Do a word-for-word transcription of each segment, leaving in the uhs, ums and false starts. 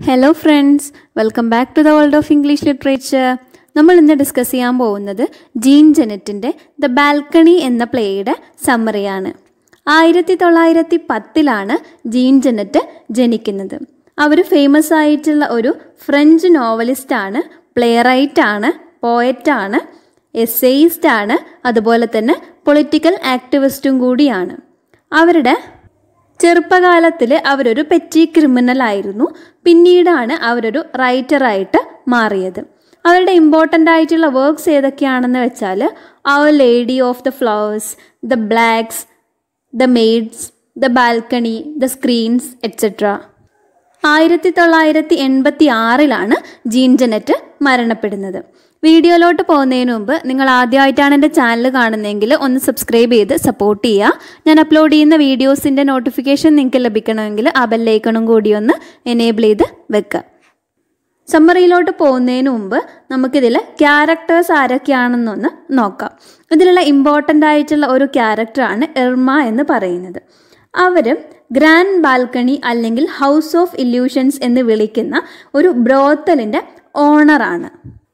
Hello friends, welcome back to the world of English literature. നമ്മൾ ഇന്ന് discuss ചെയ്യാൻ പോകുന്നത് ജീൻ ജെനറ്റിൻ്റെ ദ ബാൽക്കണി എന്ന പ്ലേയുടെ സമ്മറിയാണ്. ആയിരത്തി തൊള്ളായിരത്തി പത്തിലാണ് ജീൻ ജെനറ്റ് ജനിക്കുന്നത്. അവർ ഫേമസ് ആയിട്ടുള്ള ഒരു ഫ്രഞ്ച് നോവലിസ്റ്റാണ്, പ്ലേ റൈറ്റാണ്, പോയറ്റാണ്, എസ്സേയിസ്റ്റാണ്, അതുപോലെ തന്നെ പൊളിറ്റിക്കൽ ആക്ടിവിസ്റ്റും കൂടിയാണ്. അവരുടെ ചെറുപ്പകാലത്തിൽ അവരൊരു പെറ്റി ക്രിമിനൽ ആയിരുന്നു. പിന്നീടാണ് അവരൊരു റൈറ്ററായിട്ട് മാറിയത്. അവരുടെ ഇമ്പോർട്ടൻ്റ് ആയിട്ടുള്ള വർക്ക്സ് ഏതൊക്കെയാണെന്ന് വെച്ചാൽ അവർ lady of the flowers, the blacks, the maids, the balcony, the screens etcetera. ആയിരത്തി തൊള്ളായിരത്തി എൺപത്തി ആറിലാണ് ജീൻ ജെനറ്റ് മരണപ്പെടുന്നത്. വീഡിയോയിലോട്ട് പോകുന്നതിന് മുമ്പ് നിങ്ങൾ ആദ്യമായിട്ടാണ് എൻ്റെ ചാനൽ കാണുന്നതെങ്കിൽ ഒന്ന് സബ്സ്ക്രൈബ് ചെയ്ത് സപ്പോർട്ട് ചെയ്യുക. ഞാൻ അപ്ലോഡ് ചെയ്യുന്ന വീഡിയോസിൻ്റെ നോട്ടിഫിക്കേഷൻ നിങ്ങൾക്ക് ലഭിക്കണമെങ്കിൽ ആ ബെല്ലൈക്കണും കൂടി ഒന്ന് എനേബിൾ ചെയ്ത് വെക്കുക. സമ്മറിയിലോട്ട് പോകുന്നതിന് മുമ്പ് നമുക്കിതിൽ ക്യാരക്ടേഴ്സ് ആരൊക്കെയാണെന്നൊന്ന് നോക്കാം. ഇതിലുള്ള ഇമ്പോർട്ടൻ്റ് ആയിട്ടുള്ള ഒരു ക്യാരക്ടറാണ് ഇർമ എന്ന് പറയുന്നത്. അവർ ഗ്രാൻഡ് ബാൽക്കണി അല്ലെങ്കിൽ ഹൗസ് ഓഫ് ഇല്യൂഷൻസ് എന്ന് വിളിക്കുന്ന ഒരു ബ്രോത്തലിൻ്റെ ഓണറാണ്.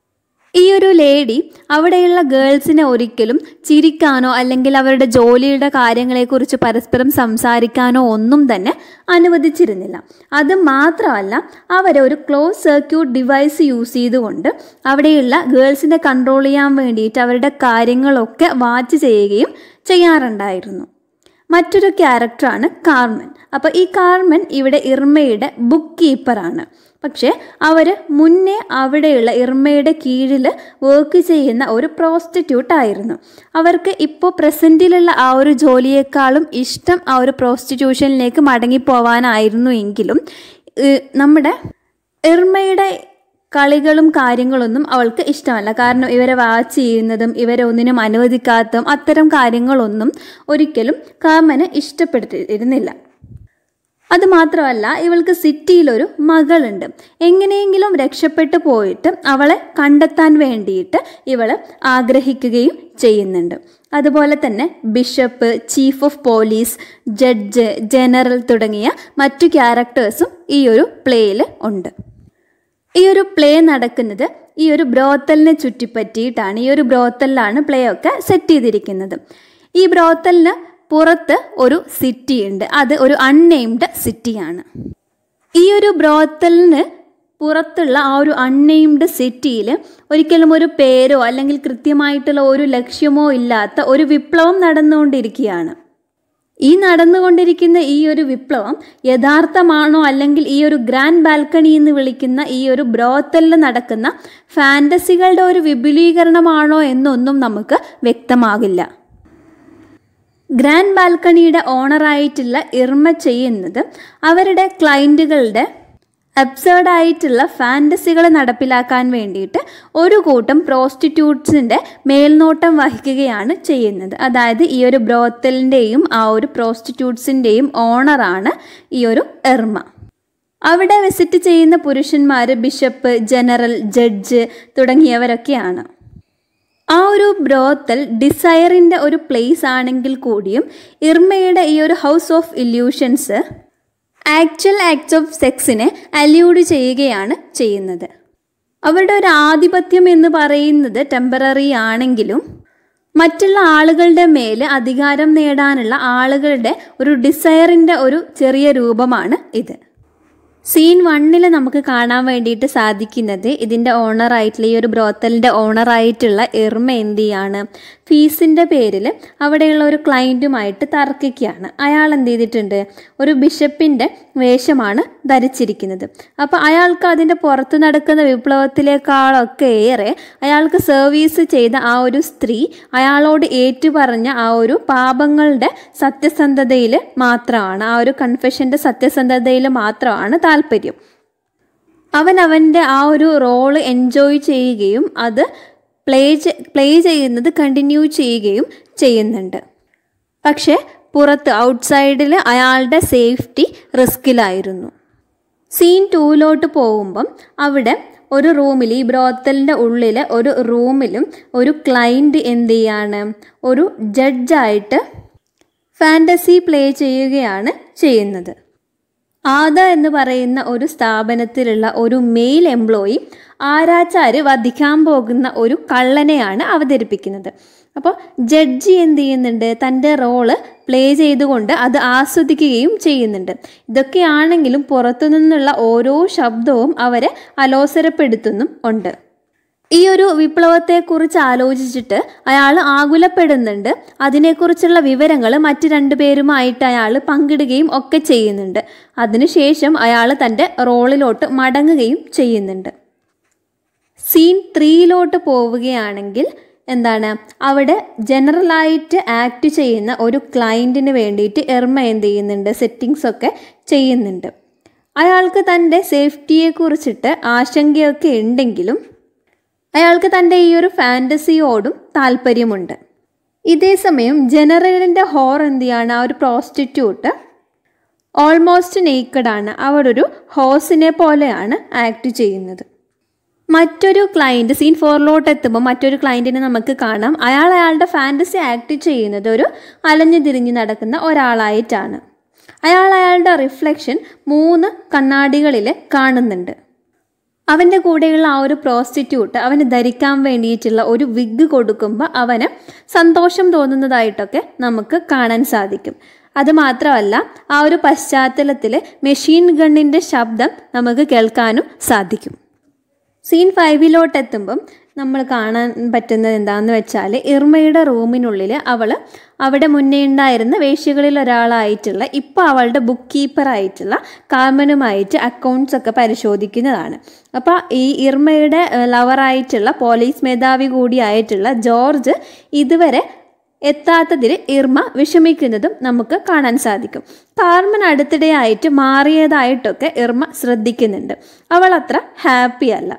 ഈ ഒരു ലേഡി അവിടെയുള്ള ഗേൾസിനെ ഒരിക്കലും ചിരിക്കാനോ അല്ലെങ്കിൽ അവരുടെ ജോലിയുടെ കാര്യങ്ങളെക്കുറിച്ച് പരസ്പരം സംസാരിക്കാനോ ഒന്നും തന്നെ അനുവദിച്ചിരുന്നില്ല. അത് മാത്രമല്ല, അവരെ ഒരു ക്ലോസ് സർക്യൂട്ട് ഡിവൈസ് യൂസ് ചെയ്തുകൊണ്ട് അവിടെയുള്ള ഗേൾസിനെ കൺട്രോൾ ചെയ്യാൻ വേണ്ടിയിട്ട് അവരുടെ കാര്യങ്ങളൊക്കെ വാച്ച് ചെയ്യുകയും ചെയ്യാറുണ്ടായിരുന്നു. മറ്റൊരു ക്യാരക്ടറാണ് കാർമൻ. അപ്പോൾ ഈ കാർമൻ ഇവിടെ ഇർമയുടെ ബുക്ക് കീപ്പറാണ്. പക്ഷേ അവർ മുന്നേ അവിടെയുള്ള ഇർമയുടെ കീഴിൽ വർക്ക് ചെയ്യുന്ന ഒരു പ്രോസ്റ്റിറ്റ്യൂട്ട് ആയിരുന്നു. അവർക്ക് ഇപ്പോൾ പ്രസൻറ്റിലുള്ള ആ ഒരു ജോലിയേക്കാളും ഇഷ്ടം ആ ഒരു പ്രോസ്റ്റിറ്റ്യൂഷനിലേക്ക് മടങ്ങിപ്പോവാനായിരുന്നു. എങ്കിലും നമ്മുടെ ഇർമയുടെ കളികളും കാര്യങ്ങളൊന്നും അവൾക്ക് ഇഷ്ടമല്ല. കാരണം ഇവരെ വാച്ച് ചെയ്യുന്നതും ഇവരെ ഒന്നിനും അനുവദിക്കാത്തതും അത്തരം കാര്യങ്ങളൊന്നും ഒരിക്കലും കാർമന് ഇഷ്ടപ്പെട്ടിരുന്നില്ല. അതുമാത്രമല്ല, ഇവൾക്ക് സിറ്റിയിലൊരു മകളുണ്ട്. എങ്ങനെയെങ്കിലും രക്ഷപ്പെട്ടു പോയിട്ട് അവളെ കണ്ടെത്താൻ വേണ്ടിയിട്ട് ഇവൾ ആഗ്രഹിക്കുകയും ചെയ്യുന്നുണ്ട്. അതുപോലെ തന്നെ bishop, chief of police, judge, general തുടങ്ങിയ മറ്റു ക്യാരക്ടേഴ്സും ഈ ഒരു പ്ലേയിൽ ഉണ്ട്. ഈ ഒരു പ്ലേ നടക്കുന്നത് ഈ ഒരു ബ്രോത്തലിനെ ചുറ്റിപ്പറ്റിയിട്ടാണ്. ഈ ഒരു ബ്രോത്തലിലാണ് പ്ലേ ഒക്കെ സെറ്റ് ചെയ്തിരിക്കുന്നത്. ഈ ബ്രോത്തലിന് പുറത്ത് ഒരു സിറ്റി ഉണ്ട്. അത് ഒരു അൺനെയിംഡ് സിറ്റിയാണ്. ഈ ഒരു ബ്രോത്തലിന് പുറത്തുള്ള ആ ഒരു അൺനെയിംഡ് സിറ്റിയിൽ ഒരിക്കലും ഒരു പേരോ അല്ലെങ്കിൽ കൃത്യമായിട്ടുള്ള ഒരു ലക്ഷ്യമോ ഇല്ലാത്ത ഒരു വിപ്ലവം നടന്നുകൊണ്ടിരിക്കുകയാണ്. ഈ നടന്നുകൊണ്ടിരിക്കുന്ന ഈ ഒരു വിപ്ലവം യഥാർത്ഥമാണോ അല്ലെങ്കിൽ ഈ ഒരു ഗ്രാൻഡ് ബാൽക്കണി എന്ന് വിളിക്കുന്ന ഈ ഒരു ബ്രോത്തലിൽ നടക്കുന്ന ഫാൻറ്റസികളുടെ ഒരു വിപുലീകരണമാണോ എന്നൊന്നും നമുക്ക് വ്യക്തമാകില്ല. ഗ്രാൻഡ് ബാൽക്കണിയുടെ ഓണറായിട്ടുള്ള ഇർമ ചെയ്യുന്നത് അവരുടെ ക്ലയൻറ്റുകളുടെ അബ്സേർഡായിട്ടുള്ള ഫാൻറ്റസികൾ നടപ്പിലാക്കാൻ വേണ്ടിയിട്ട് ഒരു കൂട്ടം പ്രോസ്റ്റിറ്റ്യൂട്ട്സിൻ്റെ മേൽനോട്ടം വഹിക്കുകയാണ് ചെയ്യുന്നത്. അതായത് ഈ ഒരു ബ്രോത്തലിൻ്റെയും ആ ഒരു പ്രോസ്റ്റിറ്റ്യൂട്ട്സിൻ്റെയും ഓണറാണ് ഈ ഒരു ഇർമ. അവിടെ വിസിറ്റ് ചെയ്യുന്ന പുരുഷന്മാർ ബിഷപ്പ്, ജനറൽ, ജഡ്ജ് തുടങ്ങിയവരൊക്കെയാണ്. ആ ഒരു ബ്രോത്തൽ ഡിസയറിൻ്റെ ഒരു പ്ലേസ് ആണെങ്കിൽ കൂടിയും ഇർമയുടെ ഈ ഒരു house of illusions actual acts of സെക്സിനെ അല്യൂഡ് ചെയ്യുകയാണ് ചെയ്യുന്നത്. അവരുടെ ഒരു ആധിപത്യം എന്ന് പറയുന്നത് ടെമ്പററി ആണെങ്കിലും മറ്റുള്ള ആളുകളുടെ മേൽ അധികാരം നേടാനുള്ള ആളുകളുടെ ഒരു ഡിസയറിൻ്റെ ഒരു ചെറിയ രൂപമാണ് ഇത്. സീൻ വണ്ണിൽ നമുക്ക് കാണാൻ വേണ്ടിയിട്ട് സാധിക്കുന്നത് ഇതിൻ്റെ ഓണറായിട്ടുള്ള ഈ ഒരു ബ്രോത്തലിൻ്റെ ഓണറായിട്ടുള്ള ഇർമ എന്ത് ചെയ്യാണ്, ഫീസിൻ്റെ പേരിൽ അവിടെയുള്ള ഒരു ക്ലയൻറ്റുമായിട്ട് തർക്കിക്കുകയാണ്. അയാൾ എന്ത് ചെയ്തിട്ടുണ്ട്, ഒരു ബിഷപ്പിൻ്റെ വേഷമാണ് ധരിച്ചിരിക്കുന്നത്. അപ്പോൾ അയാൾക്ക് അതിൻ്റെ പുറത്ത് നടക്കുന്ന വിപ്ലവത്തിലേക്കാളൊക്കെ ഏറെ അയാൾക്ക് സർവീസ് ചെയ്ത ആ ഒരു സ്ത്രീ അയാളോട് ഏറ്റുപറഞ്ഞ ആ ഒരു പാപങ്ങളുടെ സത്യസന്ധതയിൽ മാത്രമാണ്, ആ ഒരു കൺഫെഷൻ്റെ സത്യസന്ധതയിൽ മാത്രമാണ് താല്പര്യം. അവൻ അവൻ്റെ ആ ഒരു റോള് എൻജോയ് ചെയ്യുകയും അത് പ്ലേ പ്ലേ ചെയ്യുന്നത് കണ്ടിന്യൂ ചെയ്യുകയും ചെയ്യുന്നുണ്ട്. പക്ഷേ പുറത്ത് ഔട്ട്സൈഡിൽ അയാളുടെ സേഫ്റ്റി റിസ്കിലായിരുന്നു. സീൻ ടൂവിലോട്ട് പോകുമ്പം അവിടെ ഒരു റൂമിൽ, ഈ ബ്രോത്തലിൻ്റെ ഉള്ളിൽ ഒരു റൂമിലും ഒരു ക്ലയൻറ്റ് എന്ത് ചെയ്യാണ്, ഒരു ജഡ്ജായിട്ട് ഫാൻറ്റസി പ്ലേ ചെയ്യുകയാണ് ചെയ്യുന്നത്. ആദ എന്ന് പറയുന്ന ഒരു സ്ഥാപനത്തിലുള്ള ഒരു മെയിൽ എംപ്ലോയി ആരാച്ചാര് വധിക്കാൻ പോകുന്ന ഒരു കള്ളനെയാണ് അവതരിപ്പിക്കുന്നത്. അപ്പോൾ ജഡ്ജി എന്ത് ചെയ്യുന്നുണ്ട്, തൻ്റെ റോള് പ്ലേ ചെയ്തുകൊണ്ട് അത് ആസ്വദിക്കുകയും ചെയ്യുന്നുണ്ട്. ഇതൊക്കെയാണെങ്കിലും പുറത്തു നിന്നുള്ള ഓരോ ശബ്ദവും അവരെ അലോസരപ്പെടുത്തുന്നും ഉണ്ട്. ഈ ഒരു വിപ്ലവത്തെക്കുറിച്ച് ആലോചിച്ചിട്ട് അയാൾ ആകുലപ്പെടുന്നുണ്ട്. അതിനെക്കുറിച്ചുള്ള വിവരങ്ങൾ മറ്റു രണ്ടു പേരുമായിട്ട് അയാൾ പങ്കിടുകയും ഒക്കെ ചെയ്യുന്നുണ്ട്. അതിനുശേഷം അയാൾ തൻ്റെ റോളിലോട്ട് മടങ്ങുകയും ചെയ്യുന്നുണ്ട്. സീൻ ത്രീയിലോട്ട് പോവുകയാണെങ്കിൽ എന്താണ്, അവിടെ ജനറലായിട്ട് ആക്ട് ചെയ്യുന്ന ഒരു ക്ലയൻറ്റിന് വേണ്ടിയിട്ട് എർമ എന്ത് ചെയ്യുന്നുണ്ട്, സെറ്റിങ്സ് ഒക്കെ ചെയ്യുന്നുണ്ട്. അയാൾക്ക് തൻ്റെ സേഫ്റ്റിയെക്കുറിച്ചിട്ട് ആശങ്കയൊക്കെ ഉണ്ടെങ്കിലും അയാൾക്ക് തൻ്റെ ഈ ഒരു ഫാൻറ്റസിയോടും താല്പര്യമുണ്ട്. ഇതേ സമയം ജനറലിൻ്റെ ഹോർ എന്ത് ചെയ്യാണ്, ആ ഒരു പ്രോസ്റ്റിറ്റ്യൂട്ട് ഓൾമോസ്റ്റ് നേക്കഡാണ്. അവളൊരു ഹോസിനെ പോലെയാണ് ആക്ട് ചെയ്യുന്നത്. മറ്റൊരു ക്ലയൻറ്റ് സീൻ ഫോറിലോട്ട് എത്തുമ്പോൾ മറ്റൊരു ക്ലയൻറ്റിനെ നമുക്ക് കാണാം. അയാൾ അയാളുടെ ഫാൻറ്റസി ആക്ട് ചെയ്യുന്നത് ഒരു അലഞ്ഞു തിരിഞ്ഞ് നടക്കുന്ന ഒരാളായിട്ടാണ്. അയാൾ അയാളുടെ റിഫ്ലക്ഷൻ മൂന്ന് കണ്ണാടികളിൽ കാണുന്നുണ്ട്. അവൻ്റെ കൂടെയുള്ള ആ ഒരു പ്രോസ്റ്റിറ്റ്യൂട്ട് അവന് ധരിക്കാൻ വേണ്ടിയിട്ടുള്ള ഒരു വിഗ് കൊടുക്കുമ്പോൾ അവന് സന്തോഷം തോന്നുന്നതായിട്ടൊക്കെ നമുക്ക് കാണാൻ സാധിക്കും. അതുമാത്രമല്ല, ആ ഒരു പശ്ചാത്തലത്തിൽ മെഷീൻ ഗണ്ണിൻ്റെ ശബ്ദം നമുക്ക് കേൾക്കാനും സാധിക്കും. സീൻ ഫൈവിലോട്ട് എത്തുമ്പം നമ്മൾ കാണാൻ പറ്റുന്നത് എന്താണെന്ന് വെച്ചാൽ, ഇർമയുടെ റൂമിനുള്ളിൽ അവൾ അവിടെ മുന്നേ ഉണ്ടായിരുന്ന വേശ്യകളിൽ ഒരാളായിട്ടുള്ള ഇപ്പോൾ അവളുടെ ബുക്ക് കീപ്പറായിട്ടുള്ള കാർമനുമായിട്ട് അക്കൗണ്ട്സ് ഒക്കെ പരിശോധിക്കുന്നതാണ്. അപ്പോൾ ഈ ഇർമയുടെ ലവറായിട്ടുള്ള പോലീസ് മേധാവി കൂടിയായിട്ടുള്ള ജോർജ് ഇതുവരെ എത്താത്തതിൽ ഇർമ വിഷമിക്കുന്നതും നമുക്ക് കാണാൻ സാധിക്കും. കാർമൻ അടുത്തിടെയായിട്ട് മാറിയതായിട്ടൊക്കെ ഇർമ ശ്രദ്ധിക്കുന്നുണ്ട്. അവൾ അത്ര ഹാപ്പി അല്ല.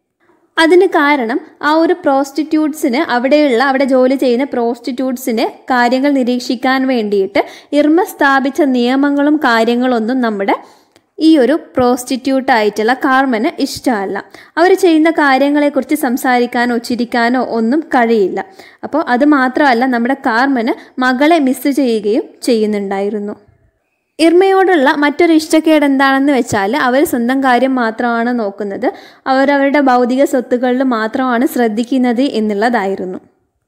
അതിന് കാരണം ആ ഒരു പ്രോസ്റ്റിറ്റ്യൂട്ട്സിന് അവിടെയുള്ള അവിടെ ജോലി ചെയ്യുന്ന പ്രോസ്റ്റിറ്റ്യൂട്ട്സിന് കാര്യങ്ങൾ നിരീക്ഷിക്കാൻ വേണ്ടിയിട്ട് ഇർമ സ്ഥാപിച്ച നിയമങ്ങളും കാര്യങ്ങളൊന്നും നമ്മുടെ ഈ ഒരു പ്രോസ്റ്റിറ്റ്യൂട്ടായിട്ടുള്ള കാർമന് ഇഷ്ടമല്ല. അവർ ചെയ്യുന്ന കാര്യങ്ങളെക്കുറിച്ച് സംസാരിക്കാനോ ചിരിക്കാനോ ഒന്നും കഴിയില്ല. അപ്പോൾ അത് മാത്രമല്ല, നമ്മുടെ കാർമന് മകളെ മിസ് ചെയ്യുകയും ചെയ്യുന്നുണ്ടായിരുന്നു. ഇർമയോടുള്ള മറ്റൊരു ഇഷ്ടക്കേട് എന്താണെന്ന് വെച്ചാൽ, അവർ സ്വന്തം കാര്യം മാത്രമാണ് നോക്കുന്നത്, അവരവരുടെ ഭൗതിക സ്വത്തുക്കളിൽ മാത്രമാണ് ശ്രദ്ധിക്കുന്നത് എന്നുള്ളതായിരുന്നു.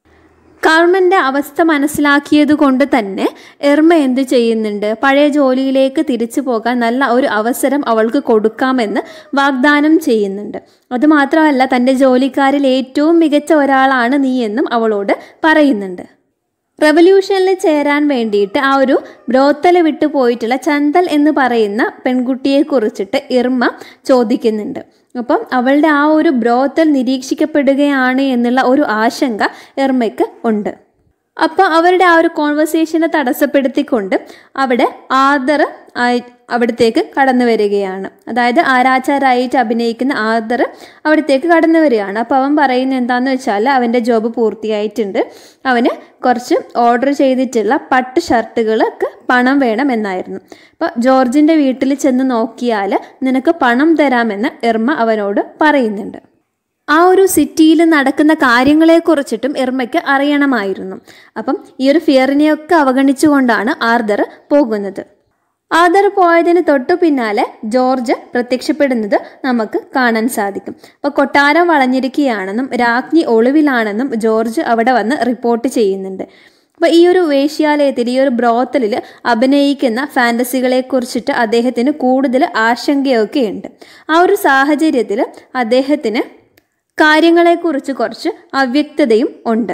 കാർമൻ്റെ അവസ്ഥ മനസ്സിലാക്കിയത് കൊണ്ട് തന്നെ ഇർമ എന്ത് ചെയ്യുന്നുണ്ട്, പഴയ ജോലിയിലേക്ക് തിരിച്ചു പോകാൻ നല്ല ഒരു അവസരം അവൾക്ക് കൊടുക്കാമെന്ന് വാഗ്ദാനം ചെയ്യുന്നുണ്ട്. അതുമാത്രമല്ല, തൻ്റെ ജോലിക്കാരിൽ ഏറ്റവും മികച്ച ഒരാളാണ് നീ എന്നും അവളോട് പറയുന്നുണ്ട്. റവല്യൂഷനിൽ ചേരാൻ വേണ്ടിയിട്ട് ആ ഒരു ബ്രോത്തൽ വിട്ടു പോയിട്ടുള്ള ചന്തൽ എന്ന് പറയുന്ന പെൺകുട്ടിയെ കുറിച്ചിട്ട് ഇർമ ചോദിക്കുന്നുണ്ട്. അപ്പം അവളുടെ ആ ഒരു ബ്രോത്തൽ നിരീക്ഷിക്കപ്പെടുകയാണ് എന്നുള്ള ഒരു ആശങ്ക ഇർമയ്ക്ക് ഉണ്ട്. അപ്പോൾ അവരുടെ ആ ഒരു കോൺവെർസേഷനെ തടസ്സപ്പെടുത്തിക്കൊണ്ട് അവിടെ ആദർ ആയി അവിടത്തേക്ക് കടന്നു വരികയാണ്. അതായത് ആരാച്ചാരായിട്ട് അഭിനയിക്കുന്ന ആദർ അവിടത്തേക്ക് കടന്നു വരികയാണ്. അപ്പോൾ അവൻ പറയുന്നത് എന്താണെന്ന് വെച്ചാൽ, അവൻ്റെ ജോബ് പൂർത്തിയായിട്ടുണ്ട്, അവന് കുറച്ച് ഓർഡർ ചെയ്തിട്ടുള്ള പട്ട് ഷർട്ടുകൾക്ക് പണം വേണം എന്നായിരുന്നു. അപ്പോൾ ജോർജിൻ്റെ വീട്ടിൽ ചെന്ന് നോക്കിയാൽ നിനക്ക് പണം തരാമെന്ന് ഇർമ അവനോട് പറയുന്നുണ്ട്. ആ ഒരു സിറ്റിയിൽ നടക്കുന്ന കാര്യങ്ങളെക്കുറിച്ചിട്ടും ഇർമയ്ക്ക് അറിയണമായിരുന്നു. അപ്പം ഈ ഒരു ഫിയറിനെയൊക്കെ അവഗണിച്ചുകൊണ്ടാണ് ആർദർ പോകുന്നത്. ആർദർ പോയതിന് തൊട്ടു പിന്നാലെ ജോർജ് പ്രത്യക്ഷപ്പെടുന്നത് നമുക്ക് കാണാൻ സാധിക്കും. അപ്പോൾ കൊട്ടാരം വളഞ്ഞിരിക്കുകയാണെന്നും രാജ്ഞി ഒളിവിലാണെന്നും ജോർജ് അവിടെ വന്ന് റിപ്പോർട്ട് ചെയ്യുന്നുണ്ട്. അപ്പോൾ ഈ ഒരു വേശ്യാലയത്തിൽ, ഈ ഒരു ബ്രോത്തലിൽ അഭിനയിക്കുന്ന ഫാൻറ്റസികളെ കുറിച്ചിട്ട് അദ്ദേഹത്തിന് കൂടുതൽ ആശങ്കയൊക്കെയുണ്ട്. ആ ഒരു സാഹചര്യത്തിൽ അദ്ദേഹത്തിന് കാര്യങ്ങളെക്കുറിച്ച് കുറച്ച് അവ്യക്തതയും ഉണ്ട്.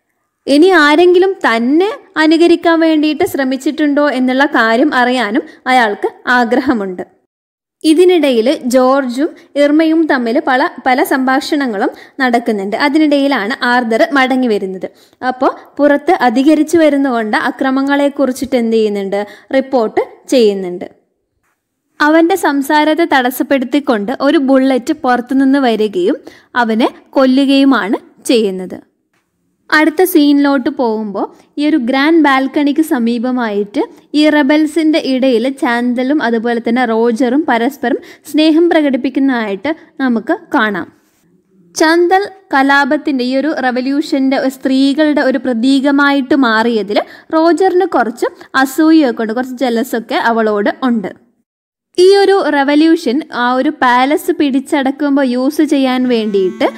ഇനി ആരെങ്കിലും തന്നെ അനുകരിക്കാൻ വേണ്ടിയിട്ട് ശ്രമിച്ചിട്ടുണ്ടോ എന്നുള്ള കാര്യം അറിയാനും അയാൾക്ക് ആഗ്രഹമുണ്ട്. ഇതിനിടയിൽ ജോർജും ഇർമയും തമ്മിൽ പല പല സംഭാഷണങ്ങളും നടക്കുന്നുണ്ട്. അതിനിടയിലാണ് ആർദർ മടങ്ങി വരുന്നത്. അപ്പോൾ പുറത്ത് അധികരിച്ചു വരുന്നതുകൊണ്ട് അക്രമങ്ങളെക്കുറിച്ചിട്ട് എന്ത് ചെയ്യുന്നുണ്ട്, റിപ്പോർട്ട് ചെയ്യുന്നുണ്ട്. അവൻ്റെ സംസാരത്തെ തടസ്സപ്പെടുത്തിക്കൊണ്ട് ഒരു ബുള്ളറ്റ് പുറത്തുനിന്ന് വരികയും അവനെ കൊല്ലുകയുമാണ് ചെയ്യുന്നത്. അടുത്ത സീനിലോട്ട് പോകുമ്പോൾ ഈ ഒരു ഗ്രാൻഡ് ബാൽക്കണിക്ക് സമീപമായിട്ട് ഈ റബൽസിൻ്റെ ഇടയിൽ ചാന്തലും അതുപോലെ തന്നെ റോജറും പരസ്പരം സ്നേഹം പ്രകടിപ്പിക്കുന്നതായിട്ട് നമുക്ക് കാണാം. ചന്തൽ കലാപത്തിൻ്റെ ഈ ഒരു റവല്യൂഷൻ്റെ സ്ത്രീകളുടെ ഒരു പ്രതീകമായിട്ട് മാറിയതിൽ റോജറിന് കുറച്ച് അസൂയൊക്കെ ഉണ്ട്, കുറച്ച് ജലസൊക്കെ അവളോട് ഉണ്ട്. ഈ ഒരു റെവല്യൂഷൻ ആ ഒരു പാലസ് പിടിച്ചടക്കുമ്പോൾ യൂസ് ചെയ്യാൻ വേണ്ടിയിട്ട്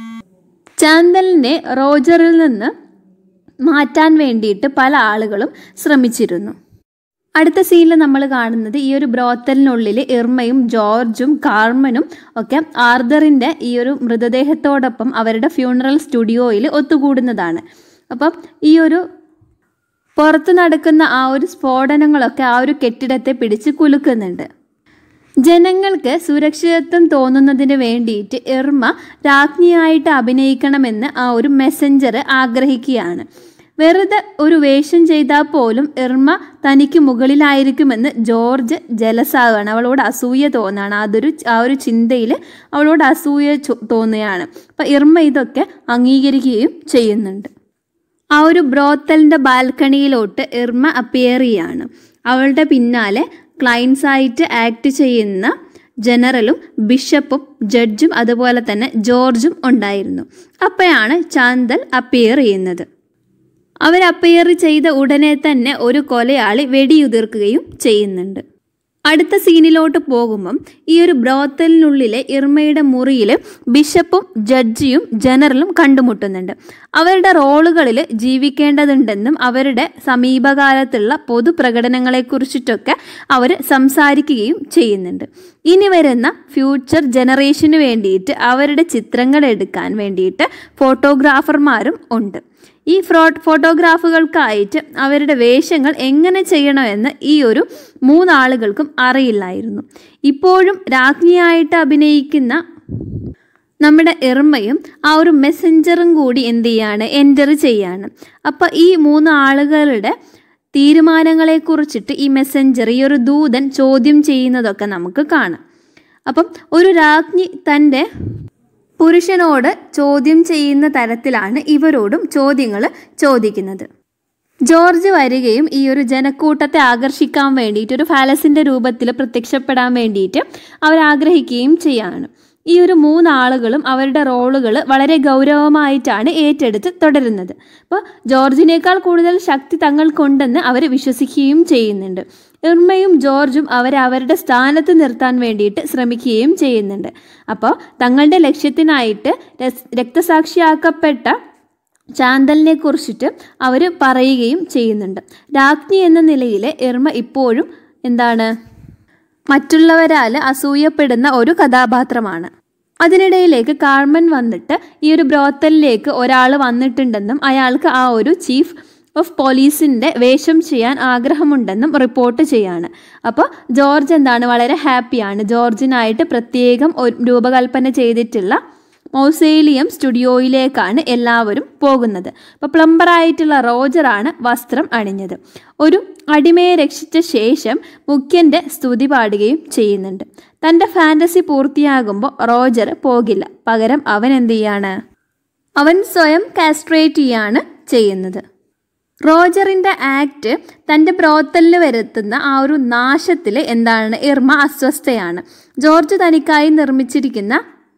ചാന്തലിനെ റോജറിൽ നിന്ന് മാറ്റാൻ വേണ്ടിയിട്ട് പല ആളുകളും ശ്രമിച്ചിരുന്നു. അടുത്ത സീനിൽ നമ്മൾ കാണുന്നത് ഈ ഒരു ബ്രോത്തലിനുള്ളിൽ ഇർമയും ജോർജും കാർമനും ഒക്കെ ആർദറിൻ്റെ ഈ ഒരു മൃതദേഹത്തോടൊപ്പം അവരുടെ ഫ്യൂണറൽ സ്റ്റുഡിയോയിൽ ഒത്തുകൂടുന്നതാണ്. അപ്പം ഈ ഒരു പുറത്ത് നടക്കുന്ന ആ ഒരു സ്ഫോടനങ്ങളൊക്കെ ആ ഒരു കെട്ടിടത്തെ പിടിച്ച് കുലുക്കുന്നുണ്ട്. ജനങ്ങൾക്ക് സുരക്ഷിതത്വം തോന്നുന്നതിന് വേണ്ടിയിട്ട് ഇർമ രാജ്ഞിയായിട്ട് അഭിനയിക്കണമെന്ന് ആ ഒരു മെസ്സഞ്ചർ ആഗ്രഹിക്കുകയാണ്. വെറുതെ ഒരു വേഷം ചെയ്താൽ പോലും ഇർമ തനിക്ക് മുകളിലായിരിക്കുമെന്ന് ജോർജ് ജലസാവുകയാണ്. അവളോട് അസൂയ തോന്നുകയാണ്. അതൊരു ആ ഒരു ചിന്തയിൽ അവളോട് അസൂയ തോന്നുകയാണ്. അപ്പം ഇർമ ഇതൊക്കെ അംഗീകരിക്കുകയും ചെയ്യുന്നുണ്ട്. ആ ഒരു ബ്രോത്തലിൻ്റെ ബാൽക്കണിയിലോട്ട് ഇർമ അപ്പിയർ ചെയ്യാണ്. അവളുടെ പിന്നാലെ ക്ലയൻസായിട്ട് ആക്ട് ചെയ്യുന്ന ജനറലും ബിഷപ്പും ജഡ്ജും അതുപോലെ തന്നെ ജോർജും ഉണ്ടായിരുന്നു. അപ്പോഴാണ് ചാന്തൽ അപ്പിയർ ചെയ്യുന്നത്. അവർ അപ്പിയർ ചെയ്ത ഉടനെ തന്നെ ഒരു കൊലയാളി വെടിയുതിർക്കുകയും ചെയ്യുന്നുണ്ട്. അടുത്ത സീനിലോട്ട് പോകുമ്പം ഈ ഒരു ബ്രോത്തലിനുള്ളിലെ ഇർമയുടെ മുറിയിൽ ബിഷപ്പും ജഡ്ജിയും ജനറലും കണ്ടുമുട്ടുന്നുണ്ട്. അവരുടെ റോളുകളിൽ ജീവിക്കേണ്ടതുണ്ടെന്നും അവരുടെ സമീപകാലത്തുള്ള പൊതുപ്രകടനങ്ങളെക്കുറിച്ചിട്ടൊക്കെ അവർ സംസാരിക്കുകയും ചെയ്യുന്നുണ്ട്. ഇനി വരുന്ന ഫ്യൂച്ചർ ജനറേഷന് വേണ്ടിയിട്ട് അവരുടെ ചിത്രങ്ങൾ എടുക്കാൻ വേണ്ടിയിട്ട് ഫോട്ടോഗ്രാഫർമാരും ഉണ്ട്. ഈ ഫ്രോ ഫോട്ടോഗ്രാഫുകൾക്കായിട്ട് അവരുടെ വേഷങ്ങൾ എങ്ങനെ ചെയ്യണമെന്ന് ഈ ഒരു മൂന്നാളുകൾക്കും അറിയില്ലായിരുന്നു. ഇപ്പോഴും രാജ്ഞിയായിട്ട് അഭിനയിക്കുന്ന നമ്മുടെ ഇർമയും ആ ഒരു മെസ്സഞ്ചറും കൂടി എന്ത് ചെയ്യാണ്, എൻ്റർ ചെയ്യാണ്. അപ്പം ഈ മൂന്ന് ആളുകളുടെ തീരുമാനങ്ങളെക്കുറിച്ചിട്ട് ഈ മെസ്സഞ്ചർ, ഈ ഒരു ദൂതൻ ചോദ്യം ചെയ്യുന്നതൊക്കെ നമുക്ക് കാണാം. അപ്പം ഒരു രാജ്ഞി തൻ്റെ പുരുഷനോട് ചോദ്യം ചെയ്യുന്ന തരത്തിലാണ് ഇവരോടും ചോദ്യങ്ങൾ ചോദിക്കുന്നത്. ജോർജ് വരികയും ഈ ഒരു ജനക്കൂട്ടത്തെ ആകർഷിക്കാൻ വേണ്ടിയിട്ട് ഒരു ഫാലസിൻ്റെ രൂപത്തിൽ പ്രത്യക്ഷപ്പെടാൻ വേണ്ടിയിട്ട് അവരാഗ്രഹിക്കുകയും ചെയ്യാണ്. ഈ ഒരു മൂന്നാളുകളും അവരുടെ റോളുകൾ വളരെ ഗൗരവമായിട്ടാണ് ഏറ്റെടുത്ത് തുടരുന്നത്. അപ്പോൾ ജോർജിനേക്കാൾ കൂടുതൽ ശക്തി തങ്ങൾക്കുണ്ടെന്ന് അവർ വിശ്വസിക്കുകയും ചെയ്യുന്നുണ്ട്. ഇർമയും ജോർജും അവരെ അവരുടെ സ്ഥാനത്ത് നിർത്താൻ വേണ്ടിയിട്ട് ശ്രമിക്കുകയും ചെയ്യുന്നുണ്ട്. അപ്പോൾ തങ്ങളുടെ ലക്ഷ്യത്തിനായിട്ട് രക്തസാക്ഷിയാക്കപ്പെട്ട ചാന്തലിനെ കുറിച്ചിട്ട് അവർ പറയുകയും ചെയ്യുന്നുണ്ട്. രാജ്ഞി എന്ന നിലയിൽ ഇർമ ഇപ്പോഴും എന്താണ്, മറ്റുള്ളവരാൽ അസൂയപ്പെടുന്ന ഒരു കഥാപാത്രമാണ്. അതിനിടയിലേക്ക് കാർമൻ വന്നിട്ട് ഈ ഒരു ബ്രോത്തലിലേക്ക് ഒരാൾ വന്നിട്ടുണ്ടെന്നും അയാൾക്ക് ആ ഒരു ചീഫ് ഓഫ് പോലീസിൻ്റെ വേഷം ചെയ്യാൻ ആഗ്രഹമുണ്ടെന്നും റിപ്പോർട്ട് ചെയ്യാണ്. അപ്പോൾ ജോർജ് എന്താണ്, വളരെ ഹാപ്പിയാണ്. ജോർജിനായിട്ട് പ്രത്യേകം രൂപകൽപ്പന ചെയ്തിട്ടുള്ള മൗസേലിയം സ്റ്റുഡിയോയിലേക്കാണ് എല്ലാവരും പോകുന്നത്. അപ്പോൾ പ്ലംബറായിട്ടുള്ള റോജറാണ് വസ്ത്രം അണിഞ്ഞത്. ഒരു അടിമയെ രക്ഷിച്ച ശേഷം മുഖ്യൻ്റെ സ്തുതി പാടുകയും ചെയ്യുന്നുണ്ട്. തൻ്റെ ഫാൻറ്റസി പൂർത്തിയാകുമ്പോൾ റോജർ പോകില്ല. പകരം അവൻ എന്ത് ചെയ്യാണ്, അവൻ സ്വയം കാസ്ട്രേറ്റ് ചെയ്യാണ് ചെയ്യുന്നത്. റോജറിൻ്റെ ആക്ട് തൻ്റെ ബ്രോത്തലിന് വരുത്തുന്ന ആ ഒരു നാശത്തിൽ എന്താണ്, ഇർമ അസ്വസ്ഥയാണ്. ജോർജ് തനിക്കായി നിർമ്മിച്ചിരിക്കുന്ന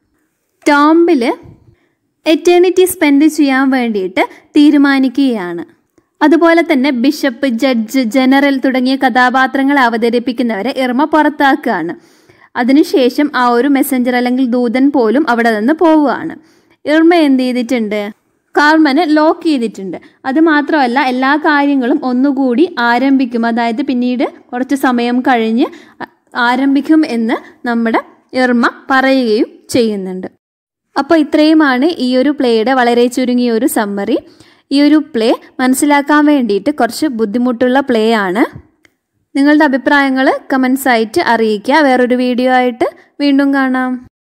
ടോംബിൽ എറ്റേണിറ്റി സ്പെൻഡ് ചെയ്യാൻ വേണ്ടിയിട്ട് തീരുമാനിക്കുകയാണ്. അതുപോലെ തന്നെ ബിഷപ്പ്, ജഡ്ജ്, ജനറൽ തുടങ്ങിയ കഥാപാത്രങ്ങളെ അവതരിപ്പിക്കുന്നവരെ ഇർമ പുറത്താക്കുകയാണ്. അതിനുശേഷം ആ ഒരു മെസ്സഞ്ചർ അല്ലെങ്കിൽ ദൂതൻ പോലും അവിടെ നിന്ന് പോവുകയാണ്. ഇർമ എന്ത് ചെയ്തിട്ടുണ്ട്, കാർമനെ ലോക്ക് ചെയ്തിട്ടുണ്ട്. അത് മാത്രമല്ല, എല്ലാ കാര്യങ്ങളും ഒന്നുകൂടി ആരംഭിക്കും, അതായത് പിന്നീട് കുറച്ച് സമയം കഴിഞ്ഞ് ആരംഭിക്കും എന്ന് നമ്മുടെ ഇർമ പറയുകയും ചെയ്യുന്നുണ്ട്. അപ്പോൾ ഇത്രയുമാണ് ഈ ഒരു പ്ലേയുടെ വളരെ ചുരുങ്ങിയ ഒരു സമ്മറി. ഈ ഒരു പ്ലേ മനസ്സിലാക്കാൻ വേണ്ടിയിട്ട് കുറച്ച് ബുദ്ധിമുട്ടുള്ള പ്ലേ ആണ്. നിങ്ങളുടെ അഭിപ്രായങ്ങൾ കമൻസ് ആയിട്ട് അറിയിക്കുക. വേറൊരു വീഡിയോ ആയിട്ട് വീണ്ടും കാണാം.